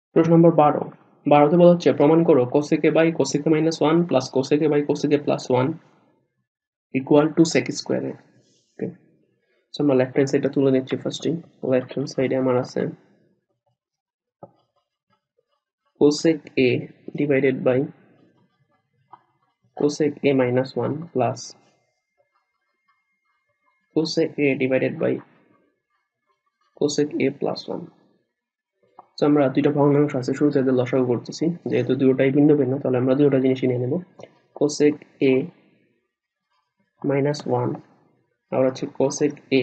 প্রশ্ন নম্বর 12 12তে বলা হচ্ছে প্রমাণ করো cosec a by cosec a minus 1 plus cosec a by cosec a plus 1 equal to sec square a। Okay, so আমরা left hand সাইডটা তুলে নিচ্ছি ফার্স্টে। লেফট হ্যান্ড সাইডে আমার আছে cosec a divided by cosec a minus 1 plus cosec a divided by cosec a plus 1। তো আমরা দুইটা ভগ্নাংশ আছে, শুরুতে এদের লসাগু করতেছি, যেহেতু দুটোটাই ভিন্ন ভিন্ন তাহলে আমরা দুটোটা জিনিসই নিয়ে নেব। cosec a minus 1 আর হচ্ছে cosec a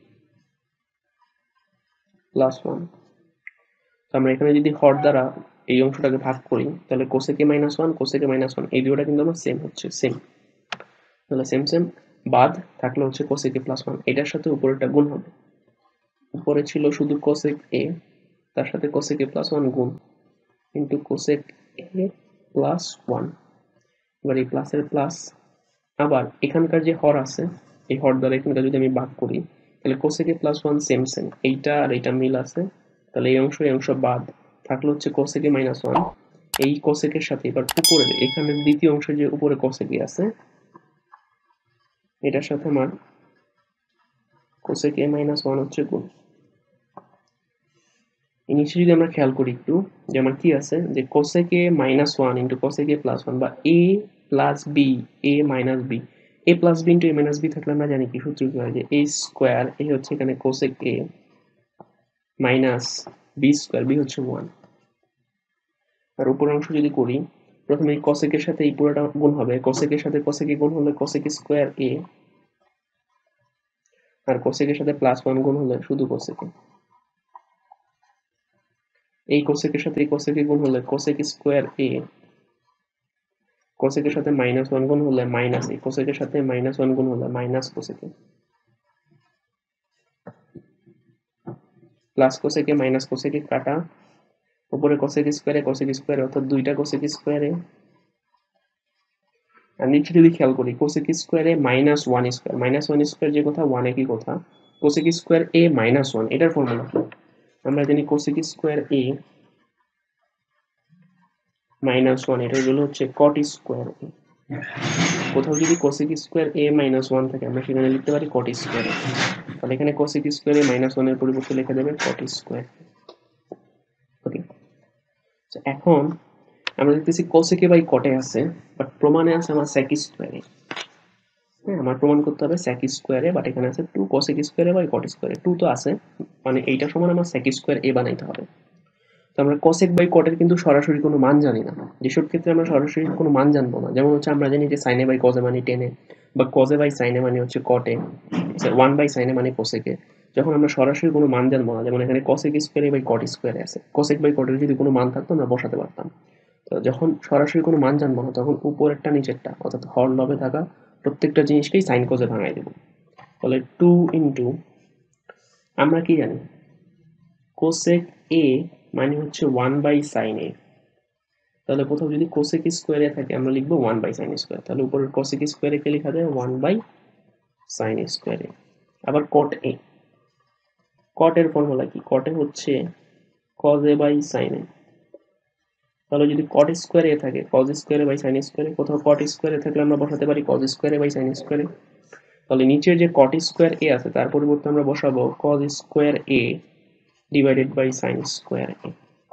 plus 1। তো আমরা এখানে যদি হর দ্বারা এই অংশটাকে ভাগ করি তাহলে cosec a minus 1 cosec a minus 1 এই দুটোটা কিন্তু আমার সেম হচ্ছে, সেম। তাহলে সেম সেম বাদ থাকলে হচ্ছে cosec a plus 1, এটার সাথে উপরেরটা গুণ হবে। উপরে ছিল শুধু cosec a, তার সাথে cosec a plus 1 গুণ ইন্টু cosec a plus 1। এবার এই প্লাসের প্লাস, আবার এখানকার যে হর আছে এই হর দ্বারা এখানকার যদি আমি ভাগ করি তাহলে cosec a plus 1 same same, এইটা আর এইটা মিল আছে, তাহলে এই অংশ বাদ থাকলে হচ্ছে cosec a minus 1। এই cosec এর সাথে এবার উপরের এখানে দ্বিতীয় অংশে যে উপরে cosec a আছে এটার সাথে আমার cosec a minus 1 হচ্ছে গুণ। এই নিচে যদি আমরা খেয়াল করি একটু যে আমার কি আছে যে cosec a minus 1 into cosec a plus 1 বা a plus b a minus b a plus b into a minus b থাকলে আমরা জানি কি সূত্র কি হয় যে a স্কয়ার a হচ্ছে এখানে cosec a minus b square b হচ্ছে 1। আর উপরের অংশ যদি করি প্রথমে এই cosec এর সাথে এই পুরোটা গুণ হবে, cosec এর সাথে cosec গুণ হলে cosec স্কয়ার a, আর cosec এর সাথে প্লাস 1 গুণ হলে শুধু cosec। এই cosec এর সাথে এই cosec গুণ হলে cosec স্কয়ার a, cosec এর সাথে মাইনাস 1 গুণ হলে মাইনাস a, cosec এর সাথে মাইনাস 1 গুণ হলে minus cosec plus cosec minus cosec কাটা, উপরে cosec স্কয়ারে অর্থাৎ দুইটা cosec স্কয়ারে, আর নিচে যদি খেয়াল করি cosec স্কয়ারে মাইনাস 1 স্কয়ার, মাইনাস 1 স্কয়ার যে কথা 1 একই কথা, cosec স্কয়ার a মাইনাস 1 এটার ফর্মুলা কি আমরা জানি, cosec স্কয়ার a মাইনাস 1 এটা হলো হচ্ছে cot স্কয়ার a। কোথাও যদি cosec স্কয়ার a মাইনাস 1 থাকে আমরা সেখানে লিখতে পারি cot স্কয়ার a, তাহলে এখানে cosec স্কয়ার a মাইনাস 1 এর পরিবর্তে লেখা যাবে cot স্কয়ার। ওকে, এখন আমরা দেখতেছি cosec বাই cot আছে, বাট প্রমাণে আছে আমার sec স্কয়ারে। হ্যাঁ, আমার প্রমাণ করতে হবে sec স্কয়ারে, বাট এখানে আছে 2 cosec স্কয়ারে বাই cot স্কয়ারে, 2 তো আছে, মানে এইটা সমান আমার sec স্কয়ার a বানাইতে হবে। তো আমরা cosec বাই cot এর কিন্তু সরাসরি কোনো মান জানি না, যেসব ক্ষেত্রে আমরা সরাসরি কোনো মান জানবো না, যেমন হচ্ছে আমরা জানি যে sin a by cos a মানে tan a, বা cos a by sin a মানে হচ্ছে cot a, 1 by sin a মানে cosec a। যখন আমরা সরাসরি কোনো মান জানবো না, যেমন এখানে cosec স্কয়ারে বাই cot স্কয়ারে আছে, cosec বাই cot এর যদি কোনো মান থাকতো আমরা বসাতে পারতাম। তো যখন সরাসরি কোনো মান জানবো না তখন উপরেরটা নিচেরটা অর্থাৎ হর লবে থাকা প্রত্যেকটা জিনিসকেই সাইন কোজে ভাঙাই দেব। তাহলে 2 ইন্টু আমরা কি জানি কোসেক এ মানে হচ্ছে 1 বাই সাইন এ, তাহলে কোথাও যদি কোসেক স্কোয়ারে থাকে আমরা লিখবো 1 বাই সাইন স্কোয়ার, তাহলে উপরের কোসেক স্কোয়ারে কে লেখা যায় 1 বাই সাইন স্কোয়ারে। আবার কট এ, কট এর ফর্মুলা কি, কট এ হচ্ছে cos a by sine a, তাহলে যদি cot স্কয়ার এ থাকে cos স্কয়ারে বাই sin স্কয়ারে, কোথাও cot স্কয়ারে থাকলে আমরা বসাতে পারি cos স্কয়ারে বাই sin স্কয়ারে। তাহলে নিচের যে cot স্কয়ার a আছে তার পরিবর্তে আমরা বসাবো cos square a divided by sin square a।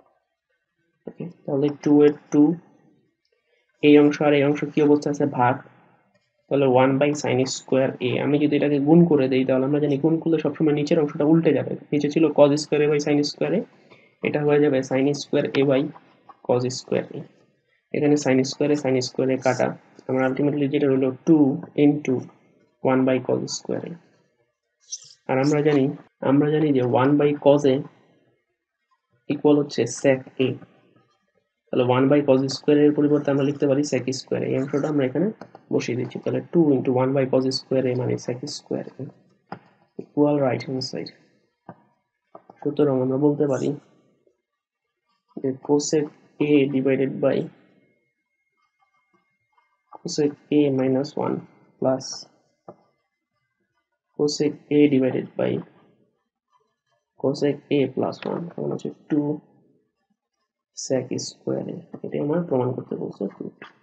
Okay, তাহলে 2 এর 2 এই অংশ আর এই অংশ কি অবস্থা আছে ভাগ, তাহলে 1 বাই sin স্কয়ার a। আমি যদি এটাকে গুণ করে দেই তাহলে আমরা জানি গুণ করলে সবসময় নিচের অংশটা উল্টে যাবে, নিচে ছিল cos square a by sin square a, এটা হয়ে যাবে sin square a by cos square a। এখানে sin স্কয়ারে কাটা, আমরা আলটিমেটলি যেটা হলো 2 ইনটু 1 বাই cos স্কয়ারে। আর আমরা জানি যে 1 বাই cos a ইকুয়াল হচ্ছে sec a, তাহলে 1 বাই cos স্কয়ারের পরিবর্তে আমরা লিখতে পারি sec স্কয়ার। এই অংশটা আমরা এখানে বসিয়ে দিচ্ছি, তাহলে 2 ইনটু 1 বাই cos স্কয়ারে মানে sec square equal right hand side. সুতরাং আমরা বলতে পারি যে cosec a divided by cosec a minus 1 plus cosec a divided by cosec a plus 1 সমান হচ্ছে 2 sec স্কোয়ার এ, এটাই আমার প্রমাণ করতে বলছে।